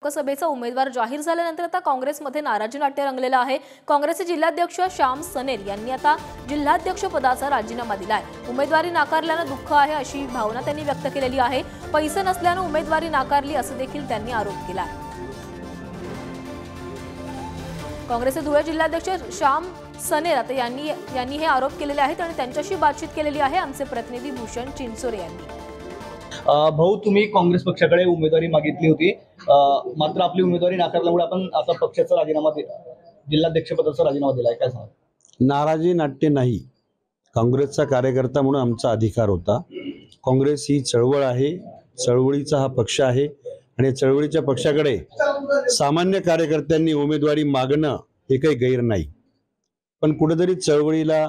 लोकसभेचा उमेदवार जाहीर झाल्यानंतर आता काँग्रेसमध्ये नाराजी नाट्य रंगलेलं आहे। काँग्रेसचे जिल्हाध्यक्ष श्याम सनेर यांनी आता जिल्हाध्यक्ष पदाचा राजीनामा दिलाय। उमेदवारी नाकारल्याने दुःख आहे अशी भावना त्यांनी व्यक्त केलेली आहे। पैसे नसल्याने उमेदवारी नाकारली असं देखील त्यांनी आरोप केलाय। काँग्रेसचे धुळे जिल्हाध्यक्ष श्याम सनेर आता यांनी हे आरोप केलेले आहेत आणि त्यांच्याशी बातचीत केलेली आहे आमचे प्रतिनिधी भूषण चिंचोरे यांनी। भाऊ, तुम्ही काँग्रेस पक्षाकडे उमेदवारी मागितली होती, मात्र आपली उमेदवारी नाकारल्यामुळे आपण आता पक्षाचा राजीनामा जिल्हाध्यक्ष पदाचा राजीनामा दिलाय, काय सांगा? नाराजी नाट्य नाही, काँग्रेसचा कार्यकर्ता म्हणून आमचा अधिकार होता। काँग्रेस ही चळवळ आहे, चळवळीचा हा पक्ष आहे आणि चळवळीच्या पक्षाकडे सामान्य कार्यकर्त्यांनी उमेदवारी मागणं हे काही गैर नाही, पण कुठेतरी चळवळीला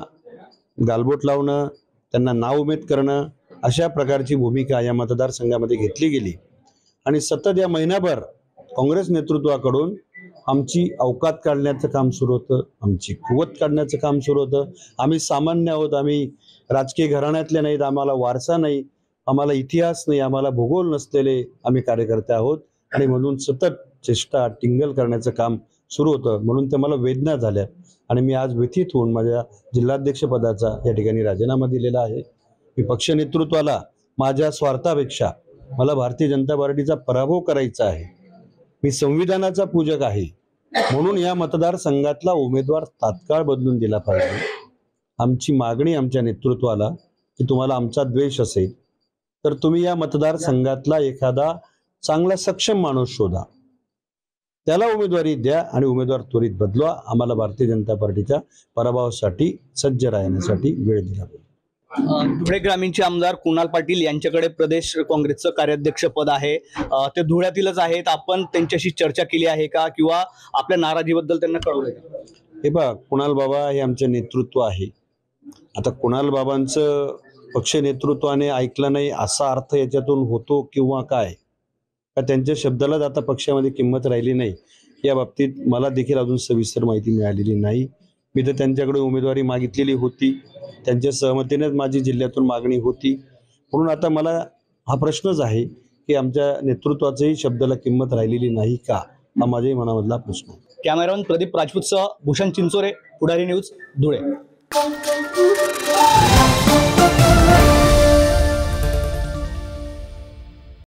गालबोट लावणं, त्यांना नाउमेद करणं अशा प्रकारची भूमिका या मतदारसंघामध्ये घेतली गेली आणि सतत या महिनाभर काँग्रेस नेतृत्वाकडून आमची अवकात काढण्याचं काम सुरू होतं, आमची कुवत काढण्याचं काम सुरू होतं। आम्ही सामान्य आहोत, आम्ही राजकीय घराण्यातले नाहीत, आम्हाला वारसा नाही, आम्हाला इतिहास नाही, आम्हाला भूगोल नसलेले आम्ही कार्यकर्ते आहोत आणि म्हणून सतत चेष्टा टिंगल करण्याचं काम सुरू होतं। म्हणून ते मला वेदना झाल्या आणि मी आज व्यथित होऊन माझ्या जिल्हाध्यक्ष पदाचा या ठिकाणी राजीनामा दिलेला आहे। मी पक्ष नेतृत्वाला माझ्या स्वार्थापेक्षा मला भारतीय जनता पार्टीचा पराभव करायचा आहे, मी संविधानाचा पूजक आहे, म्हणून या मतदारसंघातला उमेदवार तात्काळ बदलून दिला पाहिजे। आमची मागणी आमच्या नेतृत्वाला की तुम्हाला आमचा द्वेष असेल तर तुम्ही या मतदारसंघातला एखादा चांगला सक्षम माणूस शोधा, त्याला उमेदवारी द्या आणि उमेदवार त्वरित बदलवा। आम्हाला भारतीय जनता पार्टीच्या पराभवासाठी सज्ज राहण्यासाठी वेळ दिला पाहिजे। धुळे ग्रामीणचे आमदार कुणाल पाटील यांच्याकडे प्रदेश काँग्रेसचं कार्याध्यक्ष पद आहे, ते धुळ्यातीलच आहेत। आपण त्यांच्याशी चर्चा केली आहे का किंवा आपल्या नाराजीबद्दल त्यांना कळवलंय का? हे बघा, कुणाल बाबा हे आमचे नेतृत्व आहे। आता कुणाल बाबांचं पक्ष नेतृत्वाने ऐकलं नाही असा अर्थ याच्यातून होतो किंवा काय, का त्यांच्या शब्दालाच आता पक्षामध्ये किंमत राहिली नाही, या बाबतीत मला देखील अजून सविस्तर माहिती मिळालेली नाही। मी तर त्यांच्याकडे उमेदवारी मागितलेली होती, त्यांच्या सहमतीनेच माझी जिल्ह्यातून मागणी होती, म्हणून आता मला हा प्रश्नच आहे की आमच्या नेतृत्वाच्याही शब्दाला किंमत राहिलेली नाही का, हा माझ्याही मनामधला प्रश्न आहे। कॅमेरामन प्रदीप राजपूतसह भूषण चिंचोरे, पुढारी न्यूज, धुळे।